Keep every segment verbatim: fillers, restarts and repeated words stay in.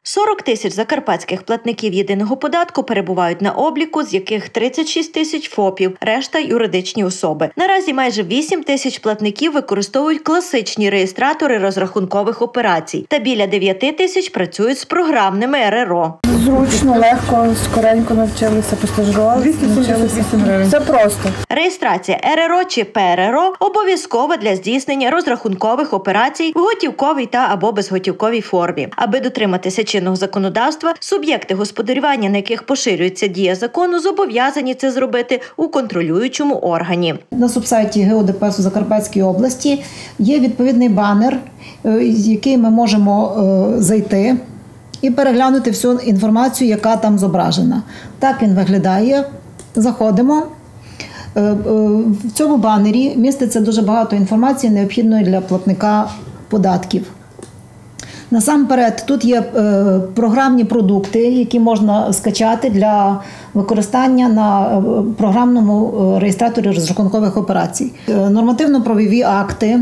сорок тисяч закарпатських платників єдиного податку перебувають на обліку, з яких тридцять шість тисяч ФОПів, решта – юридичні особи. Наразі майже вісім тисяч платників використовують класичні реєстратори розрахункових операцій та біля дев'ять тисяч працюють з програмними ер ер о. Зручно, легко, скоренько навчилися, постажувалися. двісті сімдесят вісім гривень. Це просто. Реєстрація ер ер о чи пе ер ер о обов'язкова для здійснення розрахункових операцій в готівковій та або безготівковій формі. Аби дотриматися чинного законодавства, суб'єкти господарювання, на яких поширюється дія закону, зобов'язані це зробити у контролюючому органі. На субсайті ге о де пе ес у Закарпатській області є відповідний банер, з який ми можемо зайти і переглянути всю інформацію, яка там зображена. Так він виглядає. Заходимо. В цьому банері міститься дуже багато інформації, необхідної для платника податків. Насамперед, тут є програмні продукти, які можна скачати для використання на програмному реєстраторі розрахункових операцій. Нормативно-правові акти,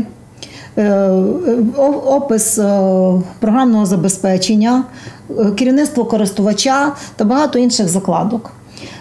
опис програмного забезпечення, керівництво користувача та багато інших закладок.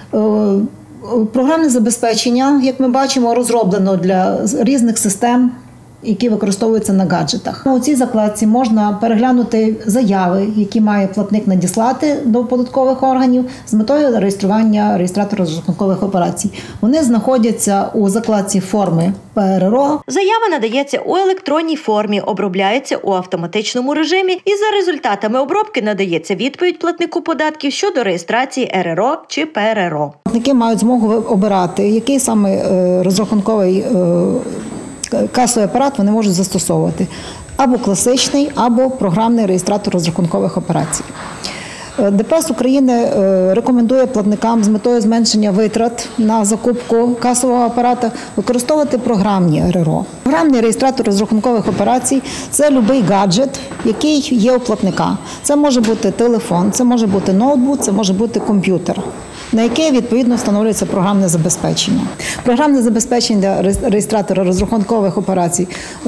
Програмне забезпечення, як ми бачимо, розроблено для різних систем, які використовуються на гаджетах. У цій закладці можна переглянути заяви, які має платник надіслати до податкових органів з метою реєстрування реєстратора розрахункових операцій. Вони знаходяться у закладці форми пе ер ер о. Заява надається у електронній формі, обробляється у автоматичному режимі і за результатами обробки надається відповідь платнику податків щодо реєстрації ер ер о чи пе ер ер о. Платники мають змогу обирати, який саме розрахунковий касовий апарат вони можуть застосовувати. Або класичний, або програмний реєстратор розрахункових операцій. де пе ес України рекомендує платникам з метою зменшення витрат на закупку касового апарата використовувати програмні ер ер о. Програмний реєстратор розрахункових операцій – це будь-який гаджет, який є у платника. Це може бути телефон, це може бути ноутбук, це може бути комп'ютер, на яке, відповідно, встановлюється програмне забезпечення. Програмне забезпечення для реєстратора розрахункових операцій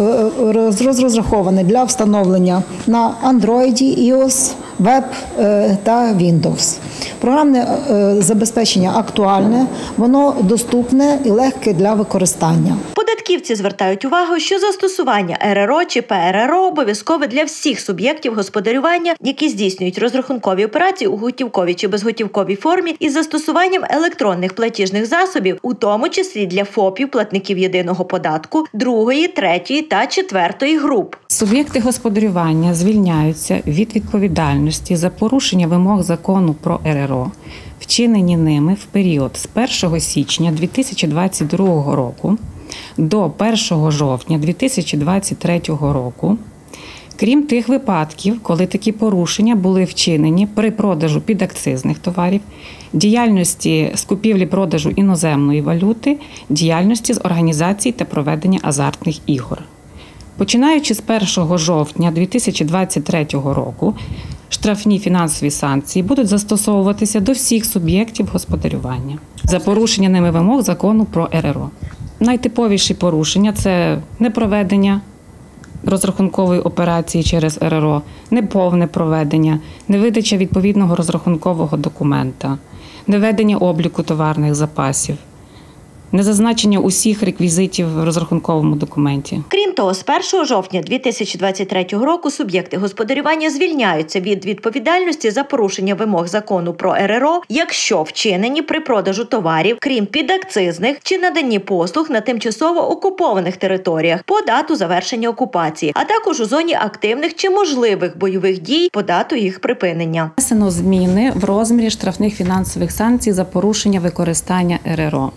розраховане для встановлення на Android, ай о ес, Web та Windows. Програмне забезпечення актуальне, воно доступне і легке для використання. Податківці звертають увагу, що застосування ер ер о чи пе ер ер о обов'язкове для всіх суб'єктів господарювання, які здійснюють розрахункові операції у готівковій чи безготівковій формі із застосуванням електронних платіжних засобів, у тому числі для ФОПів, платників єдиного податку, другої, третьої та четвертої груп. Суб'єкти господарювання звільняються від відповідальності за порушення вимог закону про ер ер о, вчинені ними в період з першого січня дві тисячі двадцять другого року до першого жовтня дві тисячі двадцять третього року, крім тих випадків, коли такі порушення були вчинені при продажу підакцизних товарів, діяльності з купівлі-продажу іноземної валюти, діяльності з організації та проведення азартних ігор. Починаючи з першого жовтня дві тисячі двадцять третього року, штрафні фінансові санкції будуть застосовуватися до всіх суб'єктів господарювання за порушення ними вимог закону про ер ер о. Найтиповіші порушення – це непроведення розрахункової операції через ер ер о, неповне проведення, невидача відповідного розрахункового документа, неведення обліку товарних запасів, незазначення усіх реквізитів в розрахунковому документі. Крім того, з першого жовтня дві тисячі двадцять третього року суб'єкти господарювання звільняються від відповідальності за порушення вимог закону про ер ер о, якщо вчинені при продажу товарів, крім підакцизних, чи наданні послуг на тимчасово окупованих територіях по дату завершення окупації, а також у зоні активних чи можливих бойових дій по дату їх припинення. Внесено зміни в розмірі штрафних фінансових санкцій за порушення використання ер ер о.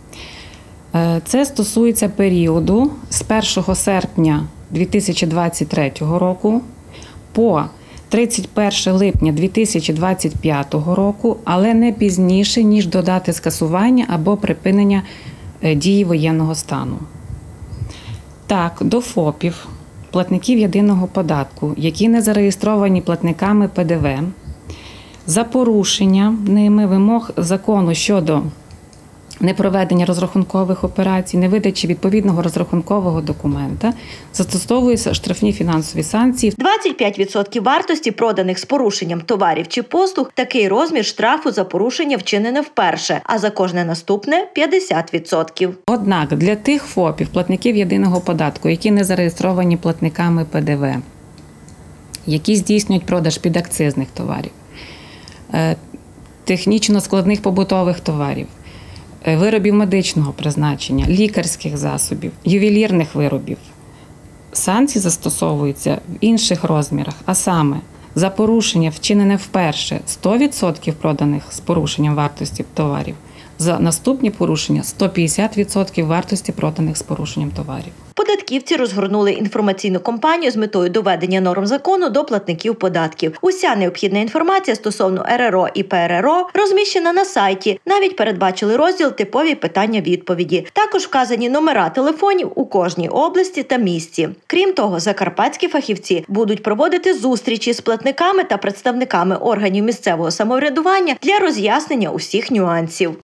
Це стосується періоду з першого серпня дві тисячі двадцять третього року по тридцять перше липня дві тисячі двадцять п'ятого року, але не пізніше, ніж до дати скасування або припинення дії воєнного стану. Так, до ФОПів, платників єдиного податку, які не зареєстровані платниками пе де ве, за порушення ними вимог закону щодо непроведення розрахункових операцій, невидачі відповідного розрахункового документа, застосовуються штрафні фінансові санкції. двадцять п'ять відсотків вартості проданих з порушенням товарів чи послуг – такий розмір штрафу за порушення вчинене вперше, а за кожне наступне – п'ятдесят відсотків. Однак для тих ФОПів, платників єдиного податку, які не зареєстровані платниками Пе Де Ве, які здійснюють продаж підакцизних товарів, технічно складних побутових товарів, виробів медичного призначення, лікарських засобів, ювелірних виробів, санкції застосовуються в інших розмірах, а саме за порушення, вчинене вперше, сто відсотків проданих з порушенням вартості товарів, за наступні порушення – сто п'ятдесят відсотків вартості проданих з порушенням товарів. Податківці розгорнули інформаційну кампанію з метою доведення норм закону до платників податків. Уся необхідна інформація стосовно Ер Ер О і Пе Ер Ер О розміщена на сайті. Навіть передбачили розділ «Типові питання-відповіді». Також вказані номера телефонів у кожній області та місті. Крім того, закарпатські фахівці будуть проводити зустрічі з платниками та представниками органів місцевого самоврядування для роз'яснення усіх нюансів.